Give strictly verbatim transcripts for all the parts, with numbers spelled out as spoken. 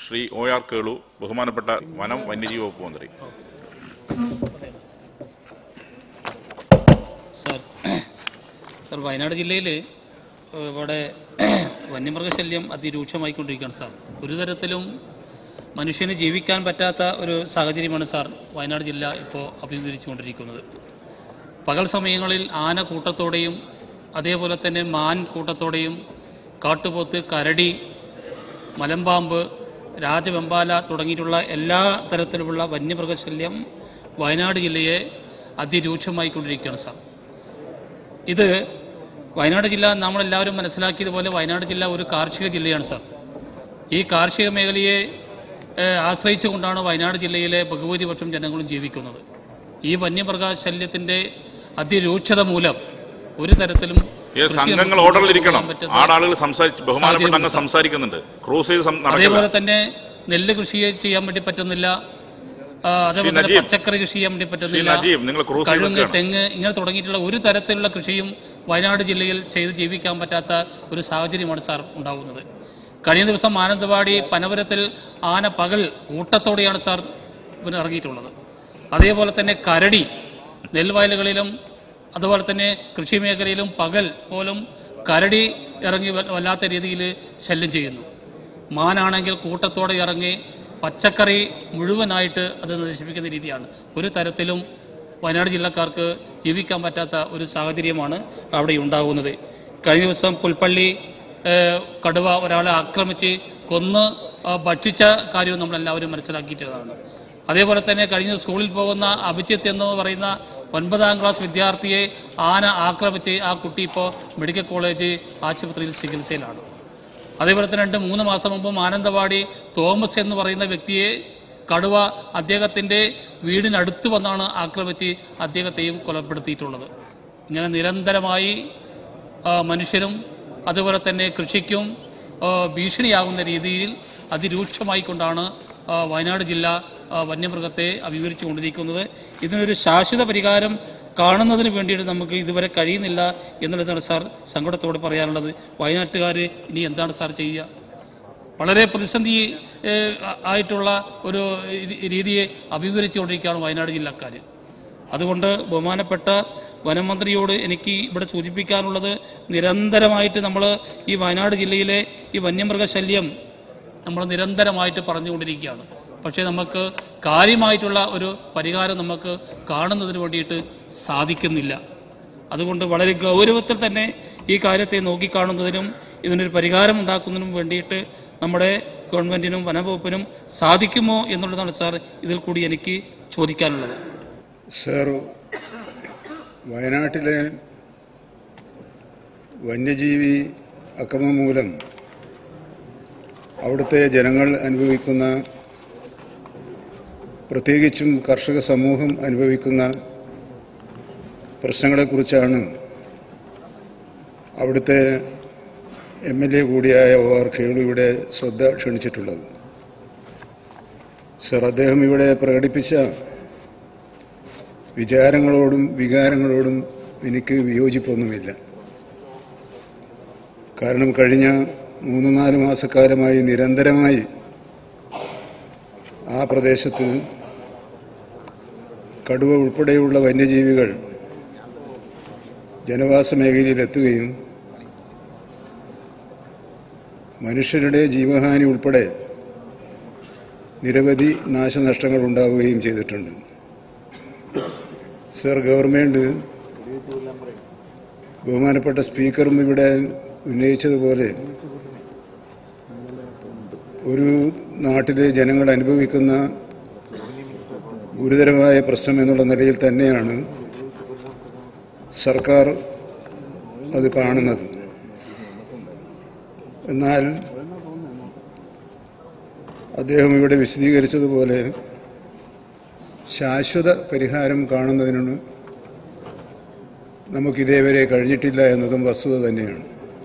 Shri O R Kelu, ബഹുമാനപ്പെട്ട വനം വന്യജീവി വകുപ്പ് മന്ത്രി. സാർ സാർ വയനാട് ജില്ലയിൽ ഇവിടെ വന്യമൃഗശല്യം അതിരൂക്ഷമായിക്കൊണ്ടിരിക്കുകയാണ് സാർ. ഒരു തരത്തിലും മനുഷ്യന് ജീവിക്കാൻ പറ്റാത്ത ഒരു സാഹചര്യമാണ് സാർ വയനാട് ജില്ല ഇപ്പോൾ അഭിമുഖീകരിച്ചുകൊണ്ടിരിക്കുന്നത്. പകൽ സമയങ്ങളിൽ ആന കൂട്ടത്തോടെയും അതേപോലെ തന്നെ മാൻ കൂട്ടത്തോടെയും കാട്ടുപോത്ത്, കരടി, മലമ്പാമ്പ്, രാജവെമ്പാല തുടങ്ങിയിട്ടുള്ള എല്ലാ തരത്തിലുമുള്ള വന്യമൃഗശല്യം വയനാട് ജില്ലയെ അതിരൂക്ഷമായിക്കൊണ്ടിരിക്കുകയാണ് സാർ. ഇത് വയനാട് ജില്ല നമ്മളെല്ലാവരും മനസ്സിലാക്കിയതുപോലെ വയനാട് ജില്ല ഒരു കാർഷിക ജില്ലയാണ് സാർ. ഈ കാർഷിക മേഖലയെ ആശ്രയിച്ചുകൊണ്ടാണ് വയനാട് ജില്ലയിലെ ബഹുഭൂരിപക്ഷം ജനങ്ങളും ജീവിക്കുന്നത്. ഈ വന്യമൃഗശല്യത്തിന്റെ അതിരൂക്ഷത മൂലം ഒരു തരത്തിലും സംഘങ്ങൾ ഓർഡറിലിരിക്കണം. ആളുകൾ ബഹുമാനപ്പെട്ട സംസാരിക്കുന്നുണ്ട്. അതേപോലെ തന്നെ നെല്ല് കൃഷി ചെയ്യാൻ വേണ്ടി പറ്റുന്നില്ല, അതേപോലെ പച്ചക്കറി കൃഷി ചെയ്യാൻ വേണ്ടി പറ്റുന്നില്ല, കഴുങ്ങ്, തെങ്ങ് ഇങ്ങനെ തുടങ്ങിയിട്ടുള്ള ഒരു തരത്തിലുള്ള കൃഷിയും വയനാട് ജില്ലയിൽ ചെയ്ത് ജീവിക്കാൻ പറ്റാത്ത ഒരു സാഹചര്യമാണ് സാർ ഉണ്ടാകുന്നത്. കഴിഞ്ഞ ദിവസം മാനന്തവാടി പനവരത്തിൽ ആന പകൽ കൂട്ടത്തോടെയാണ് സാർ ഇറങ്ങിയിട്ടുള്ളത്. അതേപോലെ തന്നെ കരടി നെൽവയലുകളിലും അതുപോലെ തന്നെ കൃഷി മേഖലയിലും പകൽ പോലും കരടി ഇറങ്ങി വല്ലാത്ത രീതിയിൽ ശല്യം ചെയ്യുന്നു. മാനാണെങ്കിൽ കൂട്ടത്തോടെ ഇറങ്ങി പച്ചക്കറി മുഴുവനായിട്ട് അത് നശിപ്പിക്കുന്ന രീതിയാണ്. ഒരു തരത്തിലും വയനാട് ജില്ലക്കാർക്ക് ജീവിക്കാൻ പറ്റാത്ത ഒരു സാഹചര്യമാണ് അവിടെ ഉണ്ടാകുന്നത്. കഴിഞ്ഞ ദിവസം പുൽപ്പള്ളി കടുവ ഒരാളെ ആക്രമിച്ച് കൊന്ന് ഭക്ഷിച്ച കാര്യവും നമ്മളെല്ലാവരും മനസ്സിലാക്കിയിട്ടതാണ്. അതേപോലെ തന്നെ കഴിഞ്ഞ സ്കൂളിൽ പോകുന്ന അഭിജിത്ത് എന്ന് പറയുന്ന ഒൻപതാം ക്ലാസ് വിദ്യാർത്ഥിയെ ആന ആക്രമിച്ച് ആ കുട്ടി ഇപ്പോൾ മെഡിക്കൽ കോളേജ് ആശുപത്രിയിൽ ചികിത്സയിലാണ്. അതേപോലെ തന്നെ രണ്ട് മൂന്ന് മാസം മുമ്പ് മാനന്തവാടി തോമസ് എന്ന് പറയുന്ന വ്യക്തിയെ കടുവ അദ്ദേഹത്തിൻ്റെ വീടിനടുത്ത് വന്നാണ് ആക്രമിച്ച് അദ്ദേഹത്തെയും കൊലപ്പെടുത്തിയിട്ടുള്ളത്. ഇങ്ങനെ നിരന്തരമായി മനുഷ്യരും അതുപോലെ തന്നെ കൃഷിക്കും ഭീഷണിയാകുന്ന രീതിയിൽ അതിരൂക്ഷമായിക്കൊണ്ടാണ് വയനാട് ജില്ല വന്യമൃഗത്തെ അഭിമുഖീകരിച്ചു കൊണ്ടിരിക്കുന്നത്. ഇതിനൊരു ശാശ്വത പരിഹാരം കാണുന്നതിന് വേണ്ടിയിട്ട് നമുക്ക് ഇതുവരെ കഴിയുന്നില്ല എന്നുള്ളതാണ് സാർ സങ്കടത്തോട് പറയാനുള്ളത്. വയനാട്ടുകാർ ഇനി എന്താണ് സാർ ചെയ്യുക? വളരെ പ്രതിസന്ധി ആയിട്ടുള്ള ഒരു രീതിയെ അഭിമുഖീകരിച്ചുകൊണ്ടിരിക്കുകയാണ് വയനാട് ജില്ലക്കാർ. അതുകൊണ്ട് ബഹുമാനപ്പെട്ട വനമന്ത്രിയോട് എനിക്ക് ഇവിടെ സൂചിപ്പിക്കാനുള്ളത്, നിരന്തരമായിട്ട് നമ്മൾ ഈ വയനാട് ജില്ലയിലെ ഈ വന്യമൃഗശല്യം നമ്മൾ നിരന്തരമായിട്ട് പറഞ്ഞുകൊണ്ടിരിക്കുകയാണ്. പക്ഷേ നമുക്ക് കാര്യമായിട്ടുള്ള ഒരു പരിഹാരം നമുക്ക് കാണുന്നതിന് വേണ്ടിയിട്ട് സാധിക്കുന്നില്ല. അതുകൊണ്ട് വളരെ ഗൗരവത്തിൽ തന്നെ ഈ കാര്യത്തെ നോക്കിക്കാണുന്നതിനും ഇതിനൊരു പരിഹാരം ഉണ്ടാക്കുന്നതിനും വേണ്ടിയിട്ട് നമ്മുടെ ഗവൺമെൻറ്റിനും വനംവകുപ്പിനും സാധിക്കുമോ എന്നുള്ളതാണ് സാർ ഇതിൽ കൂടി എനിക്ക് ചോദിക്കാനുള്ളത്. സാർ, വയനാട്ടിലെ വന്യജീവി അക്രമം മൂലം അവിടുത്തെ ജനങ്ങൾ അനുഭവിക്കുന്ന, പ്രത്യേകിച്ചും കർഷക സമൂഹം അനുഭവിക്കുന്ന പ്രശ്നങ്ങളെക്കുറിച്ചാണ് അവിടുത്തെ എം എൽ എ കൂടിയായ ഒ ആർ കേളു ഇവിടെ ശ്രദ്ധ ക്ഷണിച്ചിട്ടുള്ളത്. സർ, അദ്ദേഹം ഇവിടെ പ്രകടിപ്പിച്ച വിചാരങ്ങളോടും വികാരങ്ങളോടും എനിക്ക് വിയോജിപ്പൊന്നുമില്ല. കാരണം കഴിഞ്ഞ മൂന്ന് നാല് മാസക്കാലമായി നിരന്തരമായി ആ പ്രദേശത്ത് കടുവ ഉൾപ്പെടെയുള്ള വന്യജീവികൾ ജനവാസ മേഖലയിലെത്തുകയും മനുഷ്യരുടെ ജീവഹാനി ഉൾപ്പെടെ നിരവധി നാശനഷ്ടങ്ങൾ ഉണ്ടാവുകയും ചെയ്തിട്ടുണ്ട്. സർ, ഗവൺമെൻറ് ബഹുമാനപ്പെട്ട സ്പീക്കറും ഇവിടെ ഉന്നയിച്ചതുപോലെ ഒരു നാട്ടിലെ ജനങ്ങൾ അനുഭവിക്കുന്ന ഗുരുതരമായ പ്രശ്നം എന്നുള്ള നിലയിൽ തന്നെയാണ് സർക്കാർ അത് കാണുന്നത്. എന്നാൽ അദ്ദേഹം ഇവിടെ വിശദീകരിച്ചതുപോലെ ശാശ്വത പരിഹാരം കാണുന്നതിന് നമുക്കിതേവരെ കഴിഞ്ഞിട്ടില്ല എന്നതും വസ്തുത തന്നെയാണ്.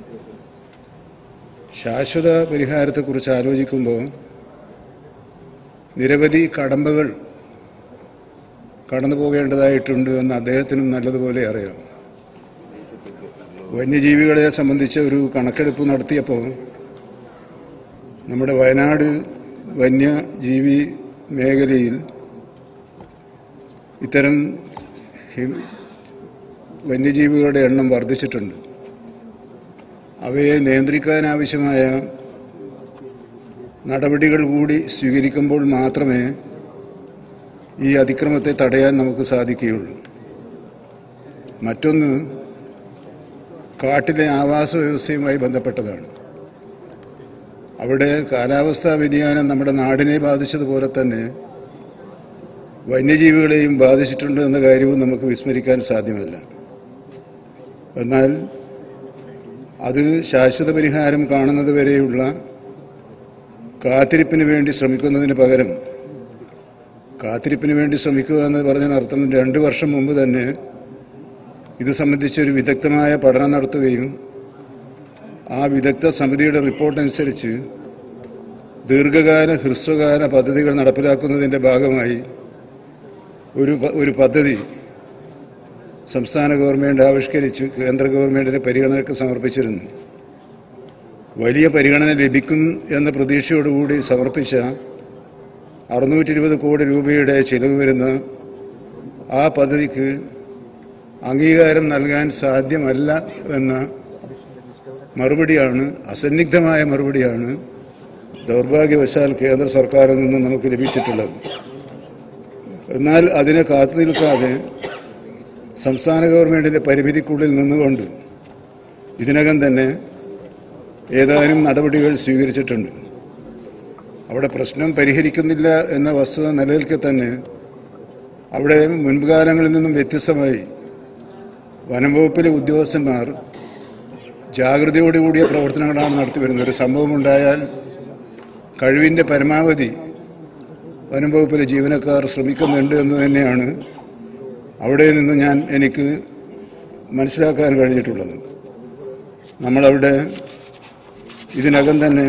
ശാശ്വത പരിഹാരത്തെക്കുറിച്ച് ആലോചിക്കുമ്പോൾ നിരവധി കടമ്പകൾ കടന്നു പോകേണ്ടതായിട്ടുണ്ട് എന്ന് അദ്ദേഹത്തിനും നല്ലതുപോലെ അറിയാം. വന്യജീവികളെ സംബന്ധിച്ച ഒരു കണക്കെടുപ്പ് നടത്തിയപ്പോൾ നമ്മുടെ വയനാട് വന്യജീവി മേഖലയിൽ ഇത്തരം വന്യജീവികളുടെ എണ്ണം വർദ്ധിച്ചിട്ടുണ്ട്. അവയെ നിയന്ത്രിക്കാനാവശ്യമായ നടപടികൾ കൂടി സ്വീകരിക്കുമ്പോൾ മാത്രമേ ഈ അതിക്രമത്തെ തടയാൻ നമുക്ക് സാധിക്കുകയുള്ളൂ. മറ്റൊന്ന് കാട്ടിലെ ആവാസ വ്യവസ്ഥയുമായി ബന്ധപ്പെട്ടതാണ്. അവിടെ കാലാവസ്ഥാ വ്യതിയാനം നമ്മുടെ നാടിനെ ബാധിച്ചതുപോലെ തന്നെ വന്യജീവികളെയും ബാധിച്ചിട്ടുണ്ട് എന്ന കാര്യവും നമുക്ക് വിസ്മരിക്കാൻ സാധ്യമല്ല. എന്നാൽ അത് ശാശ്വത പരിഹാരം കാണുന്നത് വരെയുള്ള കാത്തിരിപ്പിന് വേണ്ടി ശ്രമിക്കുന്നതിന് പകരം, കാത്തിരിപ്പിന് വേണ്ടി ശ്രമിക്കുക എന്ന് പറഞ്ഞതിനർത്ഥം രണ്ട് വർഷം മുമ്പ് തന്നെ ഇത് സംബന്ധിച്ചൊരു വിദഗ്ധമായ പഠനം നടത്തുകയും ആ വിദഗ്ധ സമിതിയുടെ റിപ്പോർട്ടനുസരിച്ച് ദീർഘകാല ഹ്രസ്വകാല പദ്ധതികൾ നടപ്പിലാക്കുന്നതിൻ്റെ ഭാഗമായി ഒരു ഒരു പദ്ധതി സംസ്ഥാന ഗവൺമെൻറ് ആവിഷ്കരിച്ച് കേന്ദ്ര ഗവൺമെൻറ്റിന് പരിഗണനയ്ക്ക് സമർപ്പിച്ചിരുന്നു. വലിയ പരിഗണന ലഭിക്കും എന്ന പ്രതീക്ഷയോടുകൂടി സമർപ്പിച്ച അറുന്നൂറ്റി ഇരുപത് കോടി രൂപയുടെ ചിലവ് വരുന്ന ആ പദ്ധതിക്ക് അംഗീകാരം നൽകാൻ സാധ്യമല്ല എന്ന മറുപടിയാണ്, അസന്നിഗ്ധമായ മറുപടിയാണ് ദൗർഭാഗ്യവശാൽ കേന്ദ്ര സർക്കാരിൽ നിന്ന് നമുക്ക് ലഭിച്ചിട്ടുള്ളത്. എന്നാൽ അതിനെ കാത്തു നിൽക്കാതെ സംസ്ഥാന ഗവൺമെൻറ്റിൻ്റെ പരിമിതിക്കുള്ളിൽ നിന്നുകൊണ്ട് ഇതിനകം തന്നെ ഏതാനും നടപടികൾ സ്വീകരിച്ചിട്ടുണ്ട്. അവിടെ പ്രശ്നം പരിഹരിക്കുന്നില്ല എന്ന വസ്തുത നിലനിൽക്കെ തന്നെ അവിടെ മുൻകാലങ്ങളിൽ നിന്നും വ്യത്യസ്തമായി വനം വകുപ്പിലെ ഉദ്യോഗസ്ഥന്മാർ ജാഗ്രതയോടുകൂടിയ പ്രവർത്തനങ്ങളാണ് നടത്തിവരുന്നത്. ഒരു സംഭവമുണ്ടായാൽ കഴിവിൻ്റെ പരമാവധി വനം വകുപ്പിലെ ജീവനക്കാർ ശ്രമിക്കുന്നുണ്ട് എന്ന് തന്നെയാണ് അവിടെ നിന്ന് ഞാൻ എനിക്ക് മനസ്സിലാക്കാൻ കഴിഞ്ഞിട്ടുള്ളത്. നമ്മളവിടെ ഇതിനകം തന്നെ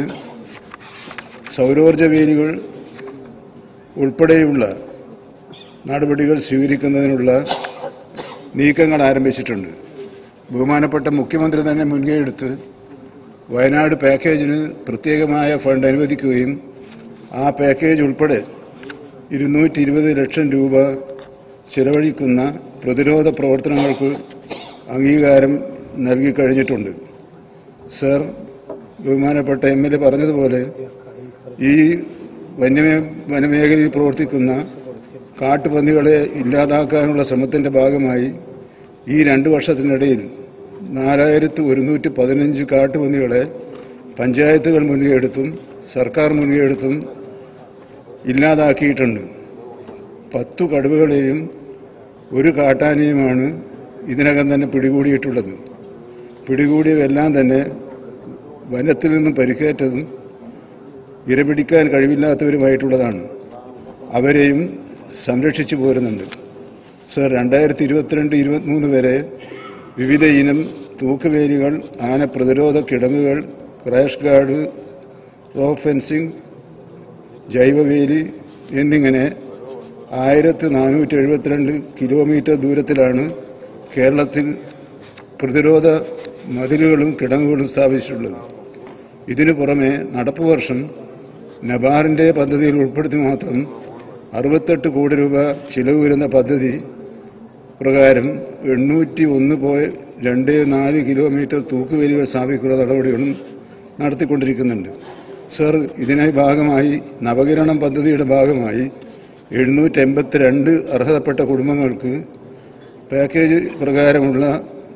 സൗരോർജ്ജ വേലികൾ ഉൾപ്പെടെയുള്ള നടപടികൾ സ്വീകരിക്കുന്നതിനുള്ള നീക്കങ്ങൾ ആരംഭിച്ചിട്ടുണ്ട്. ബഹുമാനപ്പെട്ട മുഖ്യമന്ത്രി തന്നെ മുൻകൈയെടുത്ത് വയനാട് പാക്കേജിന് പ്രത്യേകമായ ഫണ്ട് അനുവദിക്കുകയും ആ പാക്കേജ് ഉൾപ്പെടെ ഇരുന്നൂറ്റി ഇരുപത് ലക്ഷം രൂപ ചെലവഴിക്കുന്ന പ്രതിരോധ പ്രവർത്തനങ്ങൾക്ക് അംഗീകാരം നൽകിക്കഴിഞ്ഞിട്ടുണ്ട്. സർ, ബഹുമാനപ്പെട്ട എം എൽ എ പറഞ്ഞതുപോലെ ഈ വന്യമേ വനമേഖലയിൽ പ്രവർത്തിക്കുന്ന കാട്ടുപന്നികളെ ഇല്ലാതാക്കാനുള്ള ശ്രമത്തിൻ്റെ ഭാഗമായി ഈ രണ്ട് വർഷത്തിനിടയിൽ നാലായിരത്തി ഒരുന്നൂറ്റി പതിനഞ്ച് കാട്ടുപന്നികളെ പഞ്ചായത്തുകൾ മുൻകൈയെടുത്തും സർക്കാർ മുൻകൈയെടുത്തും ഇല്ലാതാക്കിയിട്ടുണ്ട്. പത്തു കടുവകളെയും ഒരു കാട്ടാനയുമാണ് ഇതിനകം തന്നെ പിടികൂടിയിട്ടുള്ളത്. പിടികൂടിയവെല്ലാം തന്നെ വനത്തിൽ നിന്നും പരിക്കേറ്റതും ഇരപിടിക്കാൻ കഴിവില്ലാത്തവരുമായിട്ടുള്ളതാണ്. അവരെയും സംരക്ഷിച്ചു പോരുന്നുണ്ട്. സർ, രണ്ടായിരത്തി ഇരുപത്തിരണ്ട് ഇരുപത്തിമൂന്ന് വരെ വിവിധ ഇനം തൂക്കുവേലികൾ, ആന പ്രതിരോധ കിടങ്ങുകൾ, ക്രാഷ് ഗാർഡ്, റോ ഫെൻസിംഗ്, ജൈവവേലി എന്നിങ്ങനെ ആയിരത്തി നാനൂറ്റി എഴുപത്തിരണ്ട് കിലോമീറ്റർ ദൂരത്തിലാണ് കേരളത്തിൽ പ്രതിരോധ മതിലുകളും കിടങ്ങുകളും സ്ഥാപിച്ചിട്ടുള്ളത്. ഇതിനു പുറമെ നടപ്പ് വർഷം നബാറിൻ്റെ പദ്ധതിയിൽ ഉൾപ്പെടുത്തി മാത്രം അറുപത്തെട്ട് കോടി രൂപ ചിലവ് വരുന്ന പദ്ധതി പ്രകാരം എണ്ണൂറ്റി ഒന്ന് പോയി രണ്ട് നാല് കിലോമീറ്റർ തൂക്കുവേലികൾ സ്ഥാപിക്കുന്ന നടപടികളും നടത്തിക്കൊണ്ടിരിക്കുന്നുണ്ട്. സർ, ഇതിനെ ഭാഗമായി നവകിരണം പദ്ധതിയുടെ ഭാഗമായി എഴുന്നൂറ്റി എൺപത്തി രണ്ട് അർഹതപ്പെട്ട കുടുംബങ്ങൾക്ക് പാക്കേജ് പ്രകാരമുള്ള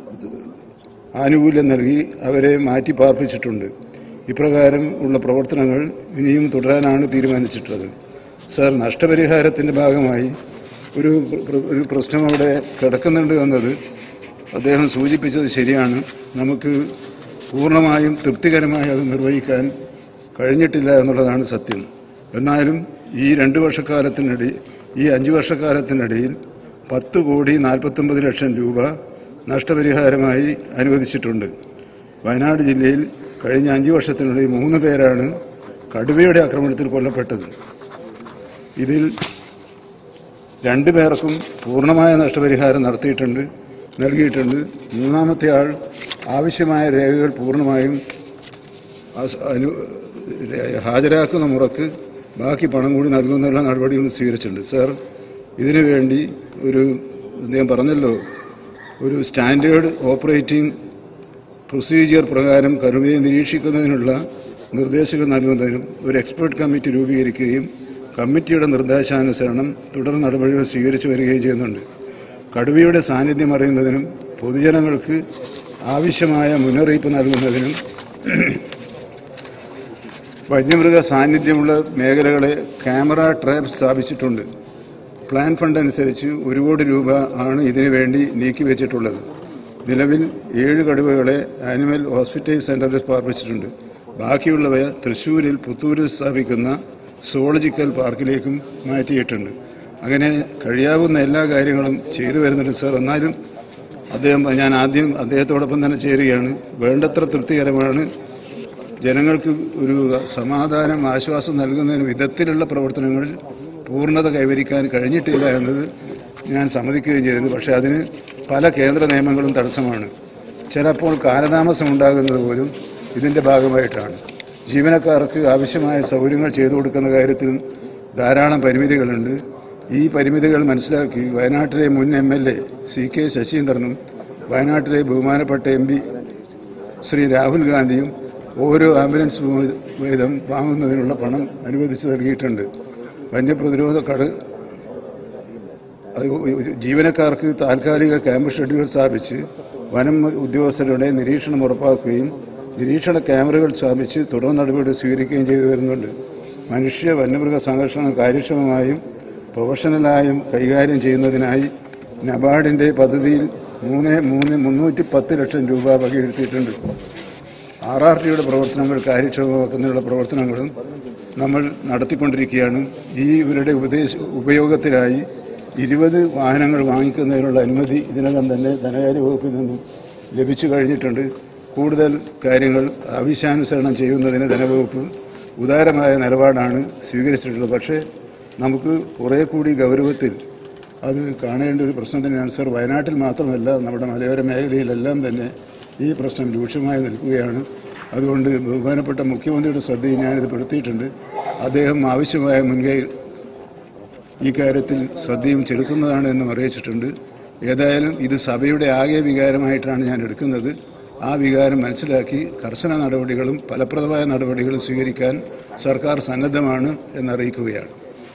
ആനുകൂല്യം നൽകി അവരെ മാറ്റി പാർപ്പിച്ചിട്ടുണ്ട്. ഇപ്രകാരം ഉള്ള പ്രവർത്തനങ്ങൾ ഇനിയും തുടരാനാണ് തീരുമാനിച്ചിട്ടുള്ളത്. സർ, നഷ്ടപരിഹാരത്തിൻ്റെ ഭാഗമായി ഒരു ഒരു പ്രശ്നം അവിടെ കിടക്കുന്നുണ്ട് എന്നത് അദ്ദേഹം സൂചിപ്പിച്ചത് ശരിയാണ്. നമുക്ക് പൂർണ്ണമായും തൃപ്തികരമായി അത് നിർവഹിക്കാൻ കഴിഞ്ഞിട്ടില്ല എന്നുള്ളതാണ് സത്യം. എന്നാലും ഈ രണ്ട് വർഷക്കാലത്തിനിടയിൽ ഈ അഞ്ച് വർഷക്കാലത്തിനിടയിൽ പത്ത് കോടി നാൽപ്പത്തൊമ്പത് ലക്ഷം രൂപ നഷ്ടപരിഹാരമായി അനുവദിച്ചിട്ടുണ്ട്. വയനാട് ജില്ലയിൽ കഴിഞ്ഞ അഞ്ച് വർഷത്തിനിടയിൽ മൂന്ന് പേരാണ് കടുവയുടെ ആക്രമണത്തിൽ കൊല്ലപ്പെട്ടത്. ഇതിൽ രണ്ടു പേർക്കും പൂർണ്ണമായ നഷ്ടപരിഹാരം നടത്തിയിട്ടുണ്ട്, നൽകിയിട്ടുണ്ട്. മൂന്നാമത്തെ ആൾ ആവശ്യമായ രേഖകൾ പൂർണ്ണമായും ഹാജരാക്കുന്ന മുറക്ക് ബാക്കി പണം കൂടി നൽകുന്നതിനുള്ള നടപടികൾ സ്വീകരിച്ചിട്ടുണ്ട്. സാർ, ഇതിനു വേണ്ടി ഒരു അദ്ദേഹം പറഞ്ഞല്ലോ, ഒരു സ്റ്റാൻഡേർഡ് ഓപ്പറേറ്റിംഗ് പ്രൊസീജിയർ പ്രകാരം കടുവയെ നിരീക്ഷിക്കുന്നതിനുള്ള നിർദ്ദേശങ്ങൾ നൽകുന്നതിനും ഒരു എക്സ്പെർട്ട് കമ്മിറ്റി രൂപീകരിക്കുകയും കമ്മിറ്റിയുടെ നിർദ്ദേശാനുസരണം തുടർ നടപടികൾ സ്വീകരിച്ചു വരികയും ചെയ്യുന്നുണ്ട്. കടുവയുടെ സാന്നിധ്യം അറിയുന്നതിനും പൊതുജനങ്ങൾക്ക് ആവശ്യമായ മുന്നറിയിപ്പ് നൽകുന്നതിനും വന്യമൃഗ സാന്നിധ്യമുള്ള മേഖലകളെ ക്യാമറ ട്രാപ്പ് സ്ഥാപിച്ചിട്ടുണ്ട്. പ്ലാൻ ഫണ്ട് അനുസരിച്ച് ഒരു കോടി രൂപ ആണ് ഇതിനു വേണ്ടി നീക്കിവെച്ചിട്ടുള്ളത്. നിലവിൽ ഏഴ് കടുവകളെ ആനിമൽ ഹോസ്പിറ്റൽ സെന്ററിൽ പാർപ്പിച്ചിട്ടുണ്ട്. ബാക്കിയുള്ളവ തൃശ്ശൂരിൽ പുത്തൂരിൽ സ്ഥാപിക്കുന്ന സുവോളജിക്കൽ പാർക്കിലേക്കും മാറ്റിയിട്ടുണ്ട്. അങ്ങനെ കഴിയാവുന്ന എല്ലാ കാര്യങ്ങളും ചെയ്തു വരുന്നുണ്ട് സാർ. എന്നാലും അദ്ദേഹം ഞാൻ ആദ്യം അദ്ദേഹത്തോടൊപ്പം തന്നെ ചേരുകയാണ്. വേണ്ടത്ര തൃപ്തികരമാണ്. ജനങ്ങൾക്ക് ഒരു സമാധാനം, ആശ്വാസം നൽകുന്നതിന് വിധത്തിലുള്ള പ്രവർത്തനങ്ങളിൽ പൂർണ്ണത കൈവരിക്കാൻ കഴിഞ്ഞിട്ടില്ല എന്നത് ഞാൻ സമ്മതിക്കുകയും ചെയ്തിരുന്നു. പക്ഷേ അതിന് പല കേന്ദ്ര നിയമങ്ങളും തടസ്സമാണ്. ചിലപ്പോൾ കാലതാമസം ഉണ്ടാകുന്നത് പോലും ഇതിൻ്റെ ഭാഗമായിട്ടാണ്. ജീവനക്കാർക്ക് ആവശ്യമായ സൗകര്യങ്ങൾ ചെയ്തു കൊടുക്കുന്ന കാര്യത്തിലും ധാരാളം പരിമിതികളുണ്ട്. ഈ പരിമിതികൾ മനസ്സിലാക്കി വയനാട്ടിലെ മുൻ M L A C K ശശീന്ദ്രനും വയനാട്ടിലെ ബഹുമാനപ്പെട്ട എം പി ശ്രീ രാഹുൽ ഗാന്ധിയും ഓരോ ആംബുലൻസ് വീതം വാങ്ങുന്നതിനുള്ള പണം അനുവദിച്ചു നൽകിയിട്ടുണ്ട്. വന്യപ്രതിരോധ കട ജീവനക്കാർക്ക് താൽക്കാലിക ക്യാമ്പ് ഷെഡ്യൂൾ സ്ഥാപിച്ച് വനം ഉദ്യോഗസ്ഥരുടെ നിരീക്ഷണം ഉറപ്പാക്കുകയും നിരീക്ഷണ ക്യാമറകൾ സ്ഥാപിച്ച് തുടർ നടപടി സ്വീകരിക്കുകയും ചെയ്തു വരുന്നുണ്ട്. മനുഷ്യ വന്യമൃഗ സംഘർഷണം കാര്യക്ഷമമായും പ്രൊഫഷണലായും കൈകാര്യം ചെയ്യുന്നതിനായി നബാർഡിൻ്റെ പദ്ധതിയിൽ മൂന്ന് മൂന്ന് മുന്നൂറ്റി പത്ത് ലക്ഷം രൂപ വകയിരുത്തിയിട്ടുണ്ട്. ആർ ആർ ടിയുടെ പ്രവർത്തനങ്ങൾ കാര്യക്ഷമമാക്കുന്നതിനുള്ള പ്രവർത്തനങ്ങളും നമ്മൾ നടത്തിക്കൊണ്ടിരിക്കുകയാണ്. ഈ ഇവരുടെ ഉപദേശ ഉപയോഗത്തിനായി ഇരുപത് വാഹനങ്ങൾ വാങ്ങിക്കുന്നതിനുള്ള അനുമതി ഇതിനകം തന്നെ ധനകാര്യ വകുപ്പിൽ നിന്നും ലഭിച്ചു കഴിഞ്ഞിട്ടുണ്ട്. കൂടുതൽ കാര്യങ്ങൾ ആവശ്യാനുസരണം ചെയ്യുന്നതിന് ധനവകുപ്പ് ഉദാരമായ നിലപാടാണ് സ്വീകരിച്ചിട്ടുള്ളത്. പക്ഷേ നമുക്ക് കുറേ കൂടി ഗൗരവത്തിൽ അത് കാണേണ്ട ഒരു പ്രശ്നം തന്നെയാണ് സർ. വയനാട്ടിൽ മാത്രമല്ല, നമ്മുടെ മലയോര മേഖലയിലെല്ലാം തന്നെ ഈ പ്രശ്നം രൂക്ഷമായി നിൽക്കുകയാണ്. അതുകൊണ്ട് ബഹുമാനപ്പെട്ട മുഖ്യമന്ത്രിയുടെ ശ്രദ്ധയിൽ ഞാനിത് പെടുത്തിയിട്ടുണ്ട്. അദ്ദേഹം ആവശ്യമായ മുൻകൈ ഈ കാര്യത്തിൽ ശ്രദ്ധയും ചെലുത്തുന്നതാണ് എന്നും അറിയിച്ചിട്ടുണ്ട്. ഏതായാലും ഇത് സഭയുടെ ആകെ വികാരമായിട്ടാണ് ഞാൻ എടുക്കുന്നത്. ആ വികാരം മനസ്സിലാക്കി കർശന നടപടികളും ഫലപ്രദമായ നടപടികളും സ്വീകരിക്കാൻ സർക്കാർ സന്നദ്ധമാണ് എന്നറിയിക്കുകയാണ്.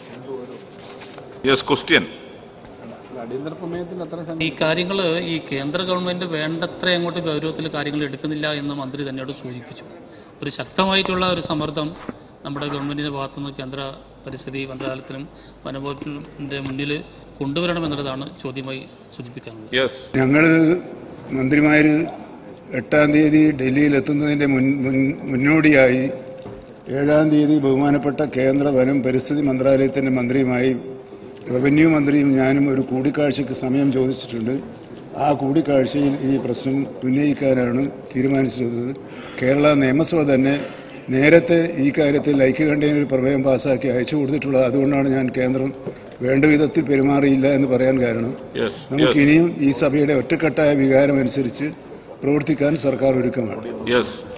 ഈ കാര്യങ്ങൾ ഈ കേന്ദ്ര ഗവൺമെന്റ് വേണ്ടത്ര അങ്ങോട്ട് ഗൗരവത്തിൽ കാര്യങ്ങൾ എടുക്കുന്നില്ല എന്ന് മന്ത്രി തന്നെയോട് സൂചിപ്പിച്ചു. ഒരു ശക്തമായിട്ടുള്ള ഒരു സമ്മർദ്ദം നമ്മുടെ ഗവൺമെന്റിന്റെ ഭാഗത്തുനിന്ന് കേന്ദ്ര പരിസ്ഥിതി മന്ത്രാലയത്തിനും വനംവകുപ്പിന്റെ മുന്നിൽ കൊണ്ടുവരണമെന്നുള്ളതാണ് ചോദ്യമായി സൂചിപ്പിക്കാനുള്ളത്. ഞങ്ങൾ മന്ത്രിമാർ എട്ടാം തീയതി ഡൽഹിയിൽ എത്തുന്നതിൻ്റെ മുൻ മുന്നോടിയായി ഏഴാം തീയതി ബഹുമാനപ്പെട്ട കേന്ദ്ര വനം പരിസ്ഥിതി മന്ത്രാലയത്തിൻ്റെ മന്ത്രിയുമായി റവന്യൂ മന്ത്രിയും ഞാനും ഒരു കൂടിക്കാഴ്ചയ്ക്ക് സമയം ചോദിച്ചിട്ടുണ്ട്. ആ കൂടിക്കാഴ്ചയിൽ ഈ പ്രശ്നം ഉന്നയിക്കാനാണ് തീരുമാനിച്ചിരുന്നത്. കേരള നിയമസഭ തന്നെ നേരത്തെ ഈ കാര്യത്തിൽ ഐക്യകണ്ഠേന ഒരു പ്രമേയം പാസ്സാക്കി അയച്ചു കൊടുത്തിട്ടുള്ളത്. അതുകൊണ്ടാണ് ഞാൻ കേന്ദ്രം വേണ്ട വിധത്തിൽ പെരുമാറിയില്ല എന്ന് പറയാൻ കാരണം. നമുക്കിനിയും ഈ സഭയുടെ ഒറ്റക്കെട്ടായ വികാരം അനുസരിച്ച് പ്രവർത്തിക്കാൻ സർക്കാർ ഒരുക്കമാണ്.